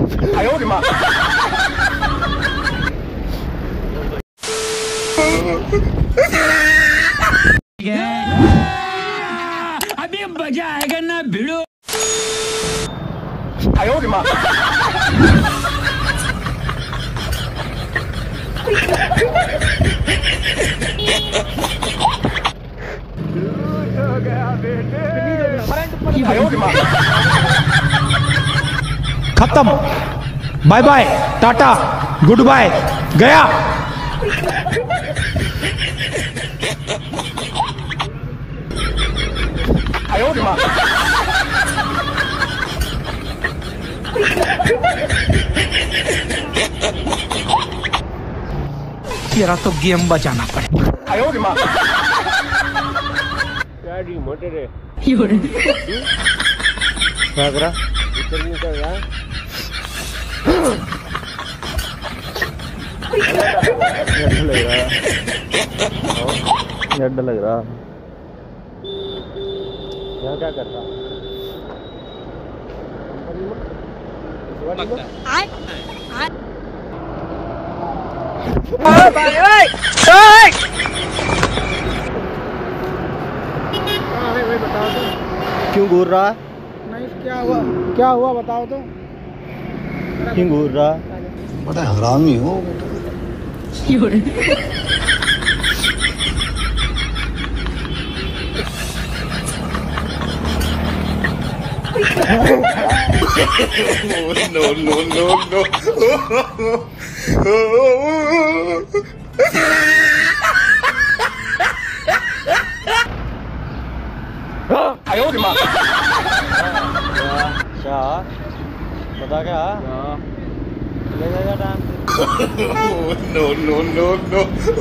अभी मजा आएगा ना भिड़ो। खत्म। Bye bye, tata, good bye, गया। तेरा तो गेम बचाना पड़ेगा। क्या डी मोटे रे क्या करा? डर लग रहा यहाँ क्या करता क्यों घूर रहा? नहीं, क्या हुआ बताओ तो। क्यों घूर रहा? बड़ा हरामी हो no, no, no, no. क्या बता क्या ले जाएगा time No, no, no, no.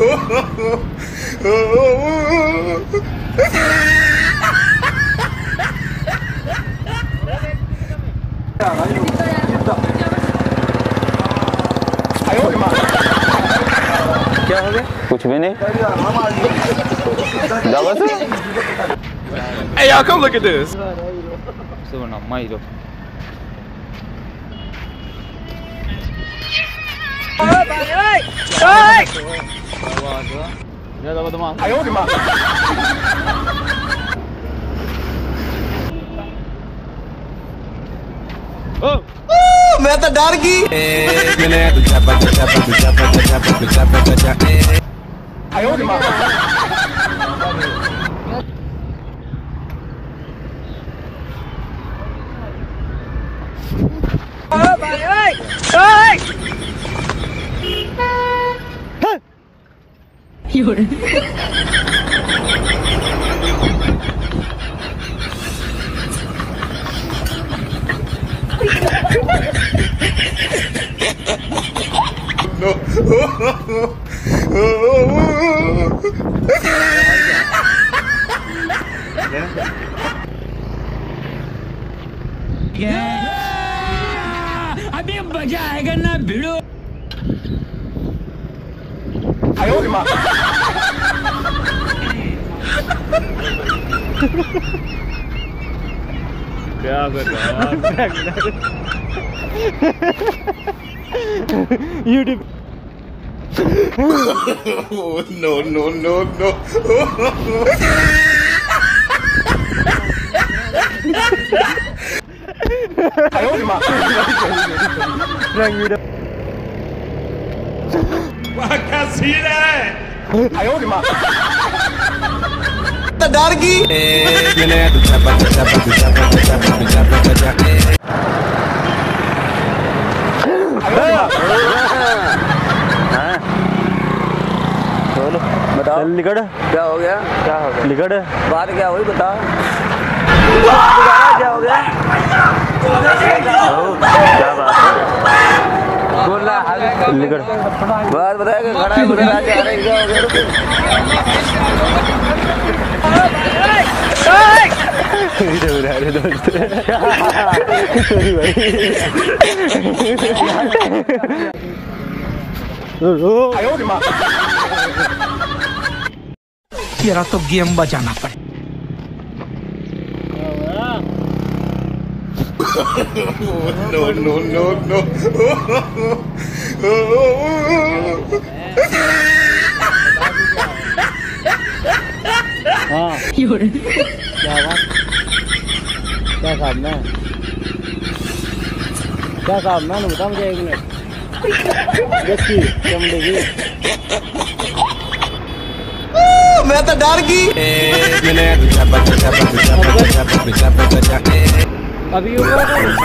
क्या हो गया? कुछ भी नहीं। Hey, y'all, come look at this. मैं तो डर गई No. अभी मजा आएगा ना भिड़ो। क्या कर रहा YouTube No, no, no, no. क्या सीन है? तो डर गई बताओ निकट क्या हो गया? क्या हो गया? निकट बात क्या हुई बता। क्या हो गया? क्या बात है? बोल रहा निकट बात बताएगा खड़ा है बता जा रहा है क्या हो गया? दोस्त सॉरी भाई तेरा तो गेम बचाना पड़ेगा। No, no, no, no. हाँ क्या बात, क्या काम है, क्या काम है बता मुझे 1 मिनट। देखी चमड़े की मैं तो डर गई। अभी हुआ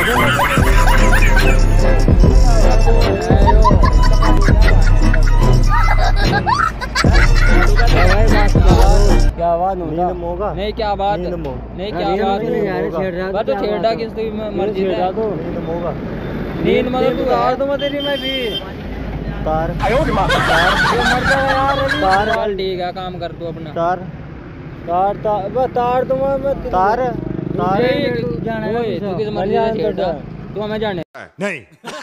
क्या बात होगा? नहीं क्या बात नहीं, क्या बात बात तो छेड़ा किस मर्जी है तो नींद मतलब तू यार तो मत नहीं मैं भी तार तार चल ठीक है काम कर तू अपना तार तार तार तुम तार तार जाना है तू किस मर्जी से छेड़ता तू हमें जाने नहीं।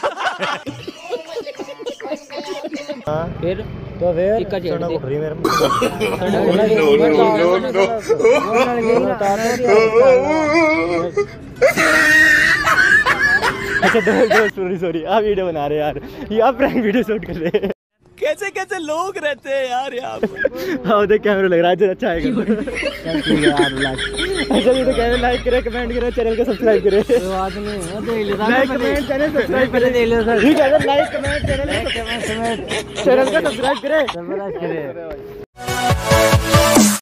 फिर तो फिर टिक्का छेड़ दे मेरे अच्छा सॉरी आप वीडियो बना रहे यार, ये आप प्रैंक वीडियो शूट कर रहे हैं। कैसे कैसे लोग रहते हैं यार यहाँ। हाँ देख कैमरा लग रहा है अच्छा आएगा अच्छा ये तो कैमरा लाइक करे कमेंट करे चैनल को सब्सक्राइब करे लाइक कमेंट चैनल सब्सक्राइब करे ठीक है लाइक कमेंट चैनल को सब्सक्राइब करे।